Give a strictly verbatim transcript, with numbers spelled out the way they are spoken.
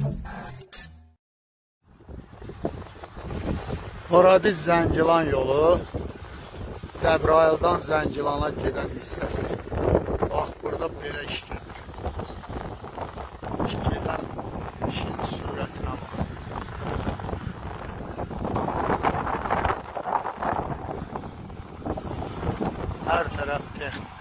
Horadiz Zəngilan yolu Cəbrayıldan Zəngilana gedən hissəsi. Bax, burada belə iş gedir. İş gedən işin sürətinə bax. Hər tərəf texnik.